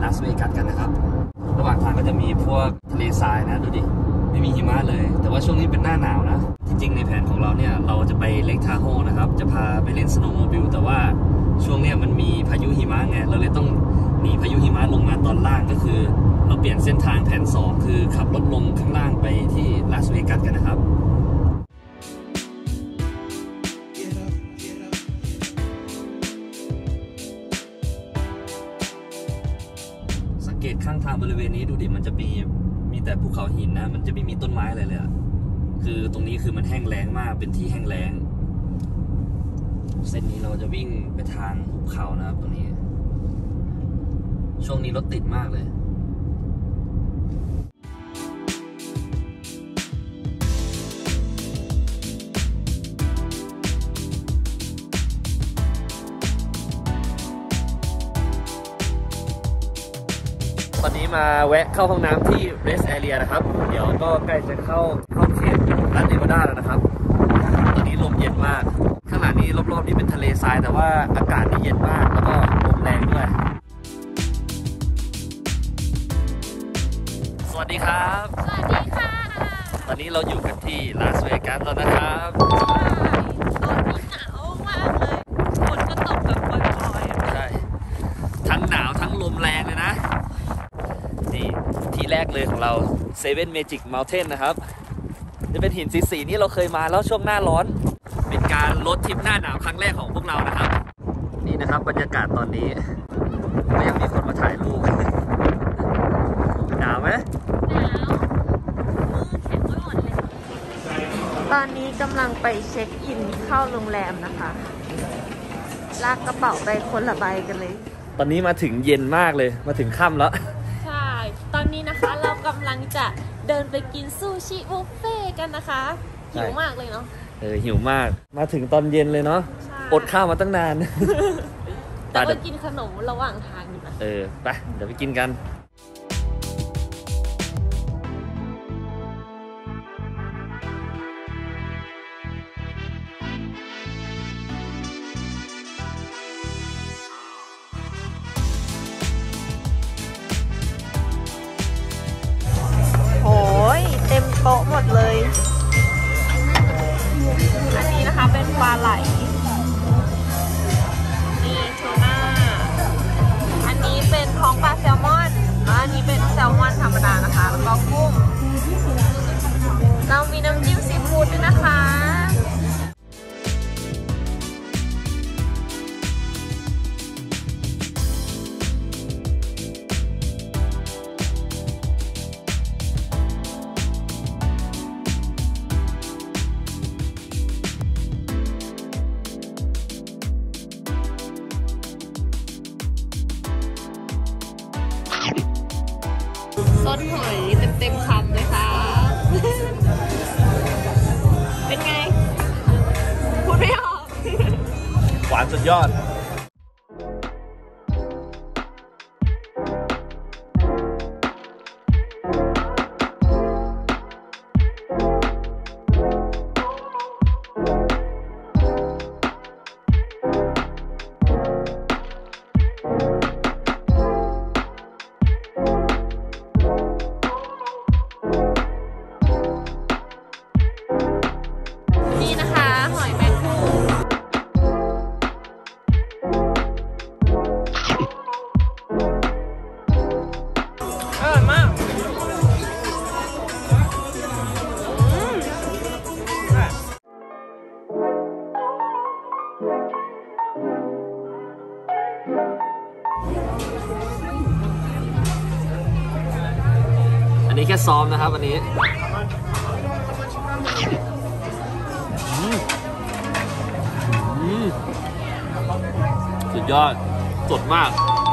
าสเวกัสกันนะครับระหว่างทางก็จะมีพวกทะเลทรายนะดูดิไม่มีหิมะเลยแต่ว่าช่วงนี้เป็นหน้าหนาวนะจริงๆในแผนของเราเนี่ยเราจะไปเลคทาโฮนะครับจะพาไปเล่นสโนว์โมบิลแต่ว่าช่วงนี้มันมีพายุหิมะไงเราเลยต้องหนีพายุหิมะลงมาตอนล่างก็คือเราเปลี่ยนเส้นทางแผน2คือขับรถลงข้างล่างไปที่ลาสเวกัสกันนะครับสังเกตข้างทางบริเวณนี้ดูดิมันจะมีแต่ภูเขาหินนะมันจะไม่มีต้นไม้อะไรเลยอะคือตรงนี้คือมันแห้งแล้งมากเป็นที่แห้งแล้งเส้นนี้เราจะวิ่งไปทางหุบเขานะครับตรงนี้ช่วงนี้รถติดมากเลยตอนนี้มาแวะเข้าห้องน้ำที่ Rest Area นะครับเดี๋ยวก็ใกล้จะเข้าเขตรัฐเนวาดาแล้วนะครับตอนนี้ลมเย็นมากข้างหลังนี้รอบๆนี้เป็นทะเลทรายแต่ว่าอากาศนี่เย็นมากแล้วก็ลมแรงด้วยสวัสดีครับสวัสดีค่ะตอนนี้เราอยู่กันที่ลาสเวกัสแล้วนะครับตอนนี้หนาวมากเลยฝนก็ตกแบบปล่อยๆใช่ทั้งหนาวทั้งลมแรงเลยนะนี่ที่แรกเลยของเรา Seven Magic Mountain นะครับจะเป็นหินสีๆนี่เราเคยมาแล้วช่วงหน้าร้อนเป็นการลดทริปหน้าหนาวครั้งแรกของพวกเรานะครับนี่นะครับบรรยากาศตอนนี้ก็ยังมีคนมาถ่ายรูปหนาวไหมหนาวมือแข็งไปหมดเลยตอนนี้กำลังไปเช็คอินเข้าโรงแรมนะคะลากกระเป๋าไปคนละใบกันเลยตอนนี้มาถึงเย็นมากเลยมาถึงค่ำแล้วใช่ตอนนี้นะคะเรากำลังจะเดินไปกินซูชิบุฟเฟ่กันนะคะหิวมากเลยเนาะหิวมากมาถึงตอนเย็นเลยเนาะอดข้าวมาตั้งนานแต่ไปกินขนมระหว่างทางอยู่นะไปเดี๋ยวไปกินกันเต็มโต๊ะหมดเลยอันนี้นะคะเป็นปลาไหลนี่ทูน่าอันนี้เป็นท้องปลาแซลมอนแล้วอันนี้เป็นแซลมอนธรรมดานะคะแล้วก็กุ้งเรามีน้ำจิ้มซีฟู้ดด้วยนะคะซดหอยเต็มคำเลยค่ะเป็นไงพูดไม่ออกหวานสุดยอดอันนี้แค่ซ้อมนะครับวันนี้สุดยอดสดมาก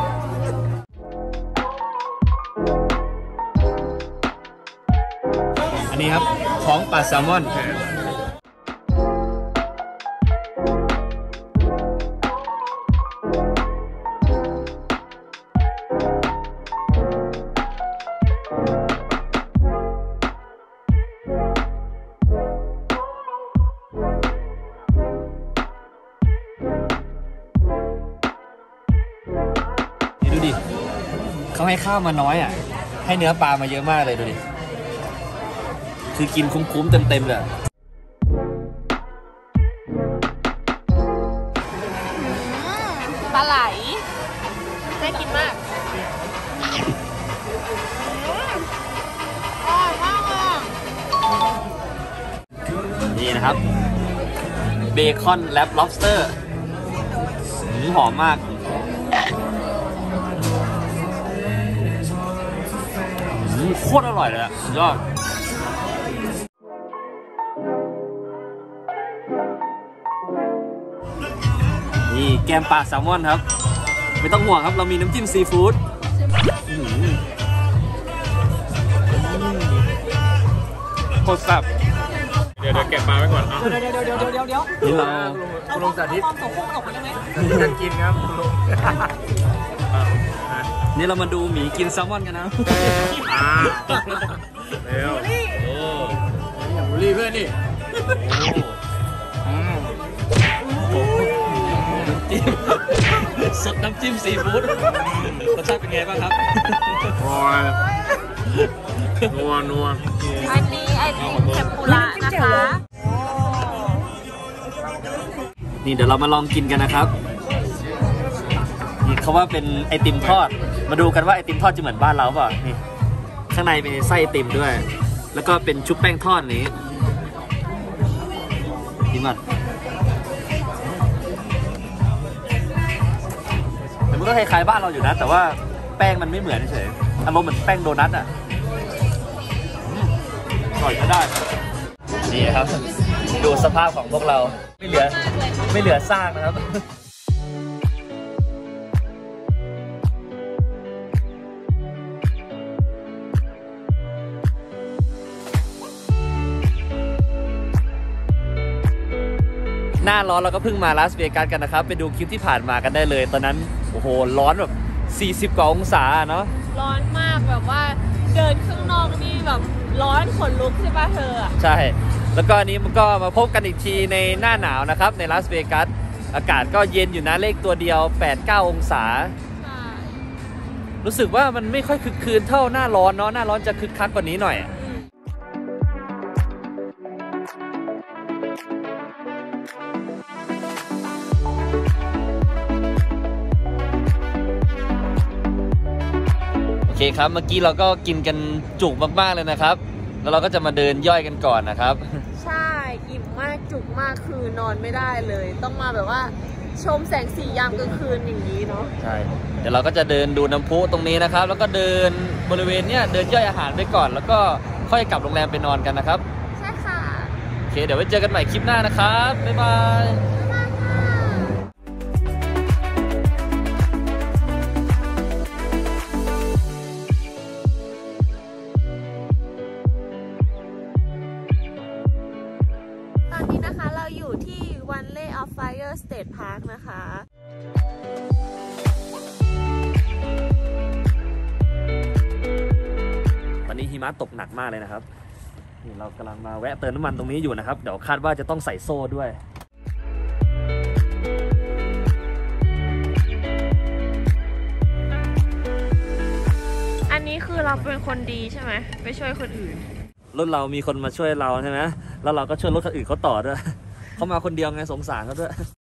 อันนี้ครับท้องปลาแซลมอนเขาเขาให้ข้าวมาน้อยอ่ะให้เนื้อปลามาเยอะมากเลยดูดิคือกินคุ้มๆเต็มๆเลยปลาไหลน่ากินมากอร่อยมากเลยนี่นะครับเบคอนแรป lobster หอมมากโคตรอร่อยเลยอ่ะสุดยอดนี่แกมปลาแซลมอนครับไม่ต้องห่วงครับเรามีน้ำจิ้มซีฟู้ดโคตรแซ่บเดี๋ยวเก็บปลาไว้ก่อนเดี๋ยวนี่เราคุณลุงสาธิตความสมบูรณ์ออกมาได้ไหมจะกินครับคุณลุงนี่เรามาดูหมีกินแซลมอนกันนะเร็วโอ้อย่างบุรีเพื่อนนี่น้ำจิ้มสดน้ำจิ้มซีฟู้ดรสชาติเป็นไงบ้างครับนัวอันนี้ไอติมเทมปุระนะคะนี่เดี๋ยวเรามาลองกินกันนะครับนี่เขาว่าเป็นไอติมทอดมาดูกันว่าไอติมทอดจะเหมือนบ้านเราเปล่านี่ข้างในเป็นไส้ไอติมด้วยแล้วก็เป็นชุบแป้งทอดนี้กินก่อนแต่มันก็คล้ายๆบ้านเราอยู่นะแต่ว่าแป้งมันไม่เหมือนเฉยอารมณ์เหมือนแป้งโดนัทอ่ะอร่อยก็ได้นี่ครับดูสภาพของพวกเราไม่เหลือซากนะครับหน้าร้อนเราก็เพิ่งมาลาสเวกัสกันนะครับไปดูคลิปที่ผ่านมากันได้เลยตอนนั้นโอ้โหร้อนแบบ40 กว่าองศาเนาะร้อนมากแบบว่าเดินข้างนอกนี่แบบร้อนขนลุกใช่ป่ะเธอใช่แล้วก็อันนี้มันก็มาพบกันอีกทีในหน้าหนาวนะครับในลาสเวกัสอากาศก็เย็นอยู่นะเลขตัวเดียว 8-9 องศารู้สึกว่ามันไม่ค่อยคึกคืนเท่าหน้าร้อนเนาะหน้าร้อนจะคึกคักกว่านี้หน่อยโอเคครับเมื่อกี้เราก็กินกันจุกมากๆเลยนะครับแล้วเราก็จะมาเดินย่อยกันก่อนนะครับใช่อิ่มมากจุกมากคือนอนไม่ได้เลยต้องมาแบบว่าชมแสงสียามกลางคืนอย่างนี้เนาะใช่เดี๋ยวเราก็จะเดินดูน้ำพุตรงนี้นะครับแล้วก็เดินบริเวณเนี้ยเดินย่อยอาหารไปก่อนแล้วก็ค่อยกลับโรงแรมไปนอนกันนะครับใช่ค่ะโอเคเดี๋ยวไว้เจอกันใหม่คลิปหน้านะครับบ๊ายบายตอนนี้นะคะเราอยู่ที่ Valley of Fire State Park นะคะตอนนี้หิมะตกหนักมากเลยนะครับนี่เรากำลังมาแวะเติมน้ำมันตรงนี้อยู่นะครับเดี๋ยวคาดว่าจะต้องใส่โซ่ด้วยอันนี้คือเราเป็นคนดีใช่ไหมไปช่วยคนอื่นรถเรามีคนมาช่วยเราใช่ไหมแล้วเราก็ช่วยรถคนอื่นเขาต่อด้วยเขามาคนเดียวไงสงสารเขาด้วย